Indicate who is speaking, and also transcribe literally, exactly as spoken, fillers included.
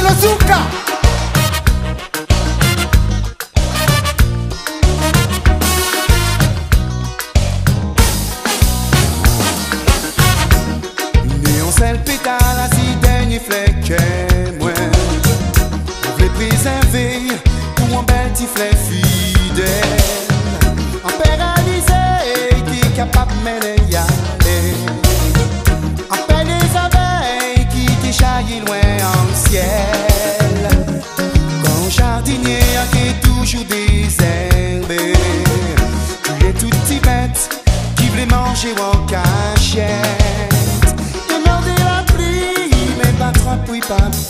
Speaker 1: le Zouka.
Speaker 2: Néon sel pétale à si dernier flèche moi. On voulait préserver pour un bel petit flèche fidèle. En paralysé, qui est capable de mener y aller. En paix les abeilles qui t'échaillent loin en ciel. Quand jardinier qui est toujours désherbé. Tu es tout petit bête qui voulait manger en cachette. Et mordre la pluie, mais pas trop puis pas